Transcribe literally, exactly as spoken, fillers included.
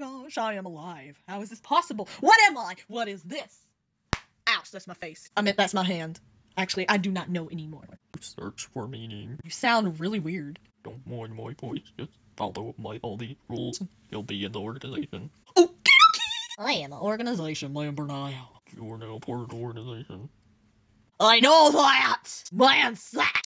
gosh, I am alive. How is this possible? What am I? What is this? Ouch, that's my face. I meant that's my hand. Actually, I do not know anymore. Search for meaning. You sound really weird. Don't mind my voice, just follow my all the rules. You'll be in the organization. Okie dokie! I am an organization member now. You're now part of the organization. I know that! Man, sack!